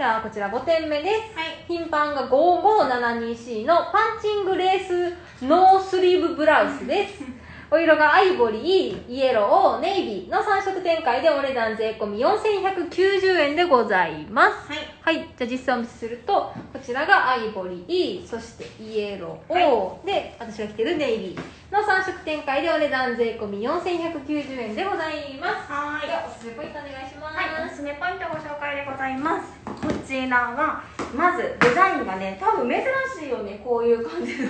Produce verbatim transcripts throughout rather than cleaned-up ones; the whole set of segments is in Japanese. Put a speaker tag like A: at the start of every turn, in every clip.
A: じゃあこちらごてんめです。
B: はい、
A: 品番がごごーななにシー のパンチングレースノースリーブブラウスです。お色がアイボリー、イエロー、ネイビーのさんしょく展開でお値段税込みよんせんひゃくきゅうじゅうえんでございます。
B: はい、
A: はい、じゃあ実際お見せすると、こちらがアイボリー、そしてイエロー、
B: は
A: で私が着てるネイビーのさんしょく展開でお値段税込みよんせんひゃくきゅうじゅうえんでございます。
B: はい、
A: ではおすすめポイントお願いします。
B: はい、おすすめポイントご紹介でございます。こちらはまずデザインがね、多分珍しいよね、こういう感じの、うん、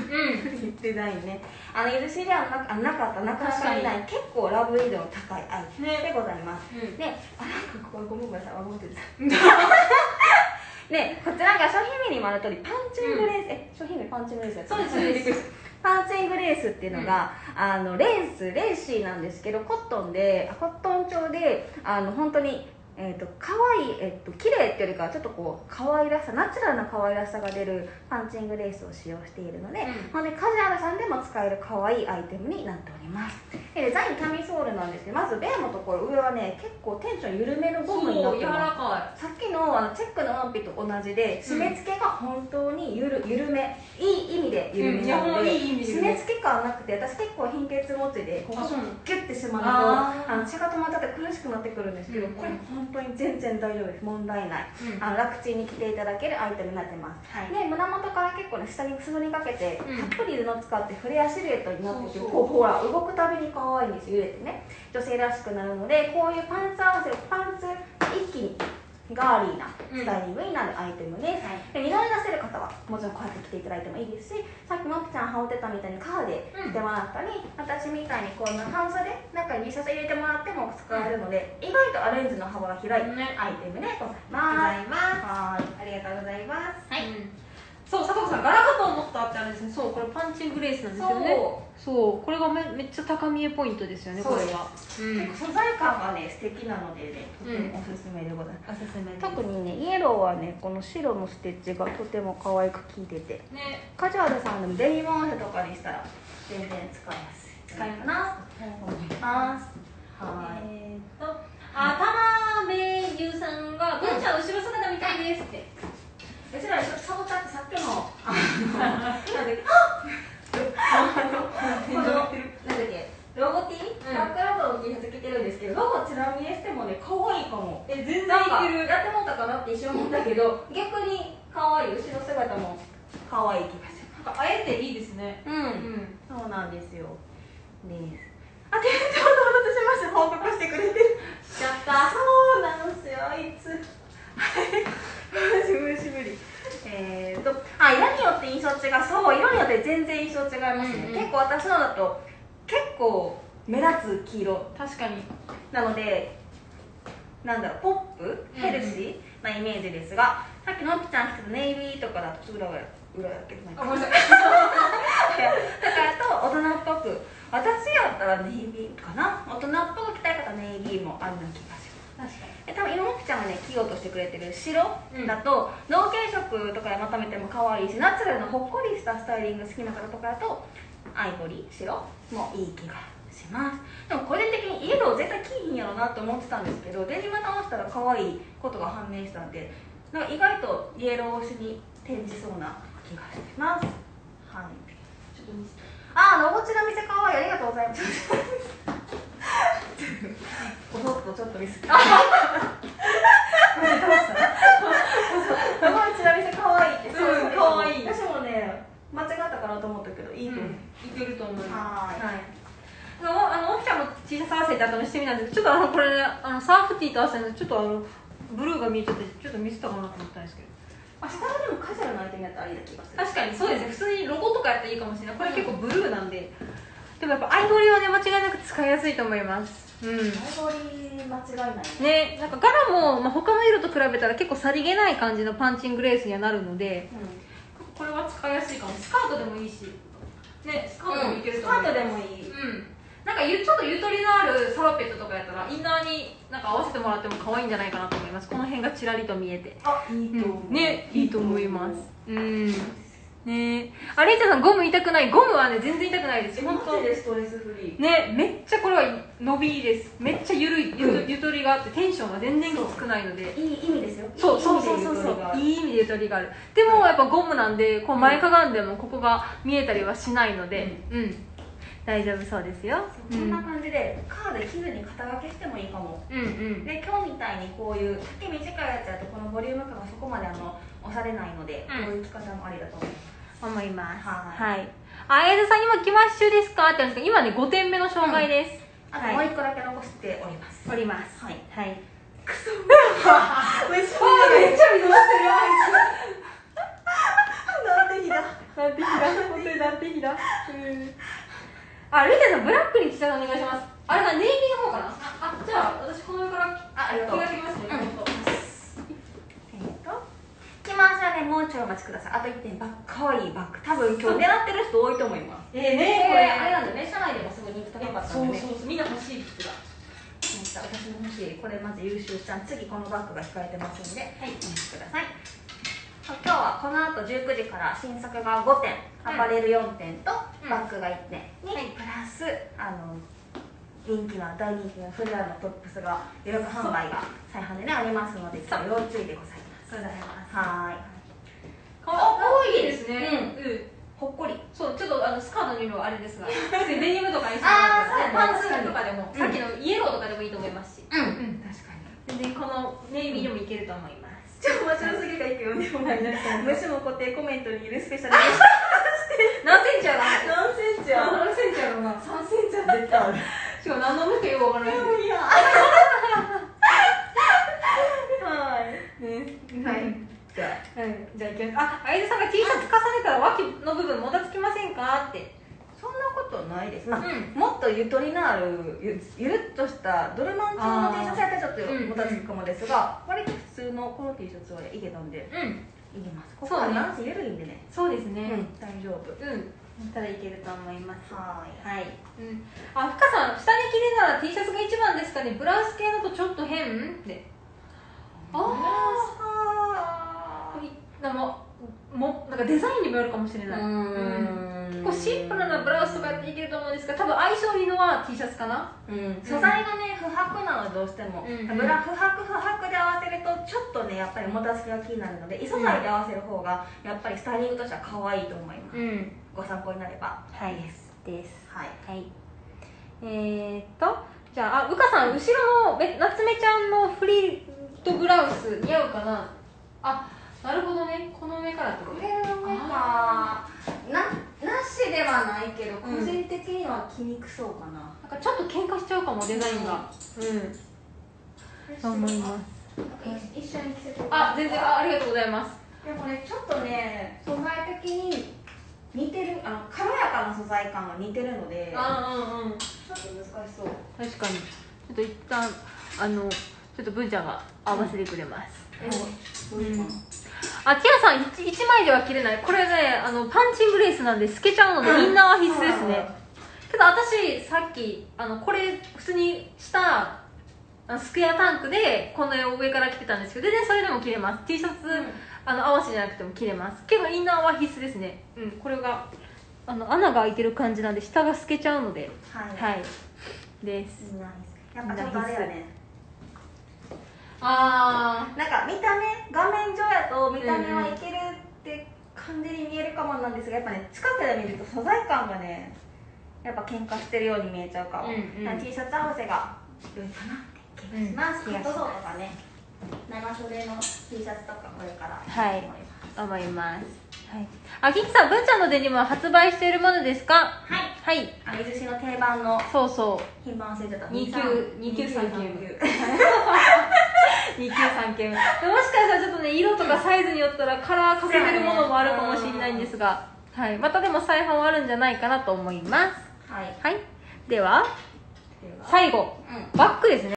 B: デザインね。あのゆずしではなあなかった、なかなか見ない結構ラブイ度の高いアイテムでございます。ね、で、あ、なんかこれごめんなさい、守ってください。で、こちらが商品名にもある通りパンチングレース、うん、え、商品名パンチングレースやった
A: そうですそうです。
B: パンチングレースっていうのが、うん、あのレースレーシーなんですけど、コットンでコットン調であの本当にえーと可愛いえっ、ー、と綺麗っていうよりかはちょっとこう可愛らしさ、ナチュラルな可愛らしさが出るパンチングレースを使用しているので、うん、ほんでカジュアルさんでも使える可愛いアイテムになっております。でデザインキャミソールなんですけど、まずベアのところ上はね結構テンション緩めのゴムになってます。さっきのあのチェックのワンピと同じで締め付けが本当にゆる緩め、いい意味で緩めなので、うん、いい締め付け感なくて、私結構貧血持ちでここギュッてしまうとあの血が止まっちゃって苦しくなってくるんですけど、うん、これ本当に全然大丈夫です。問題ない、うん、あの楽ちんに着ていただけるアイテムになってます、はい、で胸元から結構ね下に裾にかけて、うん、たっぷり布使ってフレアシルエットになってて、そうそうこうほら動くたびに可愛いんですよ。揺れてね女性らしくなるので、こういうパンツ合わせパンツ一気にガーリーなスタイリングになるアイテムです、うん、で二度に出せる方はもちろんこうやって着ていただいてもいいですし、さっきもぴちゃん羽織ってたみたいにカーで着てもらったり、うん、私みたいにこんな半袖中に T シャツ入れてもらっても使えるので、うん、意外とアレンジの幅が広いアイテムでございます。はい、ありがとうございます。はい、うん、
A: そう、佐藤さん、柄かと思ったってあるんですね。そう、これパンチングレースなんですよね。そう、これが め, めっちゃ高見えポイントですよね、これは、
B: うん、結構素材感がね素敵なのでね、とてもおすすめでございます、うん、おすすめです。特にねイエローはねこの白のステッチがとても可愛く効いてて、ね、カジュアルさんでもデニム合わせとかにしたら全然使いやすい使いかなと思います。はい、
A: えー、っとあたまべゆさんが文ちゃん後ろ姿みたいですって、
B: うちらサボタってさっきのあのなんだっけなんだっけロゴ T、うん、バックラボの T シャツ着てるんですけど、ロゴちら見えしてもね可愛いかも。
A: え全然いける。
B: やってもったかなって一瞬思ったけど、逆に可愛い、後ろ姿も可愛い気がします。
A: なんかあえていいですね。
B: うん、うん、そうなんですよ。です。あ、店長とお待たせしました。報告してくれてる。
A: やった。
B: そうなんですよ、あいつ。無理無理。えーと、あ、色によって印象違う。そう、色によって全然印象違いますね、うんうん、結構私のだと結構目立つ黄色、
A: 確かに。
B: なのでなんだろう、ポップヘルシーなイメージですが、うんうん、さっきのぴちゃん着てたネイビーとかだと裏が裏やけどないか、あ、ごめんなさいだからと大人っぽく、私やったらネイビーかな、大人っぽく着たい方はネイビーもあるような気がします。確かに。多分今もぴちゃんがね着ようとしてくれてる白だと、うん、同系色とかでまとめても可愛いし、ナチュラルなほっこりしたスタイリング好きな方とかだとアイボリー白もいい気がします。でも個人的にイエロー絶対着いひんやろなと思ってたんですけど、デニムと合わせたら可愛いことが判明したんで、なんか意外とイエロー推しに転じそうな気がします。はい、ちょっと見せて。あー、ロゴチラ見せ可愛い、ありがとうございます。おそっとちょっと見せて。ロゴチラ見せ可愛いって、そうそう、可愛い。私もね間違ったかなと思ったけど、いいと思う、
A: うん、いけると思います。
B: はい。
A: あの、おきちゃんも T シャツ合わせて後にしてみたんですけど、ちょっとあのこれ、ね、あのサーフティーと合わせたのでちょっとあのブルーが見えちゃってちょっと見せたかなと思ったんですけど、
B: あ、下のでもカジュアルなアイテムやったらいいな気がする。
A: 確かにそうですね、普通にロゴとかやったらいいかもしれない。これ結構ブルーなんで、でもやっぱアイボリーはね間違いなく使いやすいと思います。うん、アイ
B: ボリー間違いない
A: ね。なんか柄も、まあ、他の色と比べたら結構さりげない感じのパンチングレースにはなるので、うん、これは使いやすいかも。スカートでもいいしね、スカートでもいけると思う、
B: うん、スカートでもいい、
A: うん、なんかゆちょっとゆとりのあるサロペットとかやったらインナーになんか合わせてもらっても可愛いんじゃないかなと思います。この辺がちらりと見えて、
B: あ、いいと思う、
A: うん、ね、いいと思います。うん、 ねえ、あれいちゃんさんゴム痛くない？ゴムはね全然痛くないです。本当
B: でストレスフリー
A: ね、めっちゃこれは伸びいいです。めっちゃゆるい、ゆとゆとりがあってテンションが全然きつくないので、
B: いい意味ですよ。
A: そうそうそうそうそう、いい意味でゆとりがある。でもやっぱゴムなんでこう前かがんでもここが見えたりはしないので、うん、うん、大丈夫そうですよ。
B: こんな感じでカード傷に肩掛けしてもいいかも。
A: うんうん。
B: で今日みたいにこういう丈短いやつだとこのボリューム感がそこまであの押されないので、
A: うん、
B: こういう着方もありだと思います。
A: 思います。
B: はい。
A: はい。あ、エイドさん今期末中ですかって言うんですけど、今ねごてんめの障害です。
B: うん、あともう一個だけ残しております。
A: おります。
B: はい。
A: はい。
B: くそ。めっちゃめっちゃ水出してるよあいつ。なんて日だ。
A: なんて日だ。本当になんて日だ。うん。あ、ルイちゃんさんブラックに記載お願いします。あれがネイビーの方かな。あ、じゃあ私この上から、
B: あ、ありがとう。
A: 気ができますね。
B: 着回しはね、もうちょいお待ちください。あといってんバッグ、かわいいバッグ。多分今日狙ってる人多いと思います。
A: えーね、
B: これあれなんだよね、社内でもすごい人気高かったんでね。
A: そうそうそう、みんな欲しい服が。
B: 私も欲しい。これまず優秀ちゃん、次このバッグが控えてますんで、はい、お待ちください。今日はこの後じゅうくじから新作がごてん、アパレルよんてんとバッグがいってんに、はい、プラスあの人気な大人気のフレアのトップスが予約販売が再販でねありますので、今日要注意でございます。
A: ございます。
B: はい。
A: かわいいですね。うん。
B: ほっこり。
A: そう、ちょっとあのスカートの色はあれですが、デニムとかにしてもらったら、パンツとかでも、さっきのイエローとかでもいいと思いますし。
B: うん。確かに。
A: 全然このネイビーでもいけると思います。
B: ちょっと面白すぎるからいくよね。虫も固定コメントにいるスペシャルゲス
A: ト。何センチやろ？
B: 何センチや？
A: 何センチやろうな。
B: さんセンチは絶対ある。
A: しかも何の向きよくわからない。
B: いや。はい。ね。はい。じゃあ、
A: うん、じゃあいきます。あ、あゆさんが T シャツ重ねたら脇の部分もたつきませんかって。
B: そんなことないです。まあ、うん、もっとゆとりのあるゆゆるっとしたドルマン調の T シャツやったらちょっともたつくかもですが、うん、割と普通のこの T シャツはいけたんで、うん、いけます。ここはなんせゆるいんでね。
A: そうですね。
B: うん、大丈夫。
A: うん。たらいけると思います。
B: はい。
A: はい。うん。あ、ふかさん、下に着るなら T シャツが一番ですかね。ブラウス系だとちょっと変で。ああ。でも、もなんかデザインにもよるかもしれない。うん。結構シンプルなブラウスとかやっていけると思うんですが、多分相性いいのは T シャツかな。
B: うん。素材がね、不白なのでどうしても。うん、ブラ不白不白で合わせるとちょっとねやっぱりもたつきが気になるので、異素材で合わせる方がやっぱりスタイリングとしては可愛いと思います。うん。ご参考になれば。
A: はいですです
B: はい、
A: はい、えー、っとじゃあ、あ、うかさん後ろの夏目ちゃんのフリートブラウス似合うかな。あ、なるほどね、この上からってこと。
B: これの上かな、なしではないけど、個人的には着にくそうかな。
A: なんかちょっと喧嘩しちゃうかも、デザインが。うんそう思います。
B: 一緒に着せて。
A: あ、全然、あ、ありがとうございます。
B: でもね、ちょっとね素材的に似てる、あの軽やかな素材感が似てるので、
A: あ、うんうん、
B: ちょっと難しそう。
A: 確かに。ちょっと一旦あのちょっと文ちゃんが合わせてくれます。うん、うん、あ、ティアさん 1, 一枚では着れない。これね、あのパンチングレースなんで透けちゃうのでインナーは必須ですね。けど私さっきあのこれ普通にしたスクエアタンクでこの絵を上から着てたんですけど、全然それでも着れます。 T シャツ、うん、あの合わせじゃなくても着れますけど、インナーは必須ですね。うん、これがあの穴が開いてる感じなんで下が透けちゃうので、はい、はい、です。
B: やっぱちょっとあれやね、
A: あ
B: ーなんか見た目画面上やと見た目はいけるって感じに見えるかもなんですが、やっぱね近くで見ると素材感がねやっぱ喧嘩してるように見えちゃうかも。うん、うん、T シャツ合わせが良いかなって気がします。カットソーとかね、長袖の T シャツとかこれから
A: はい、思います。はい。あ、キキさん、文ちゃんのデニムは発売しているものですか？
B: はい。
A: はい。
B: あ、水しの定番の。
A: そうそう。
B: 品番忘れちゃった。
A: にきゅう、にきゅうさんきゅう。にきゅうさんきゅう。もしかしたらちょっとね、色とかサイズによったらカラーかけてるものもあるかもしれないんですが、はい。またでも再販はあるんじゃないかなと思います。
B: はい。
A: はい。では、最後、うん、バッグですね。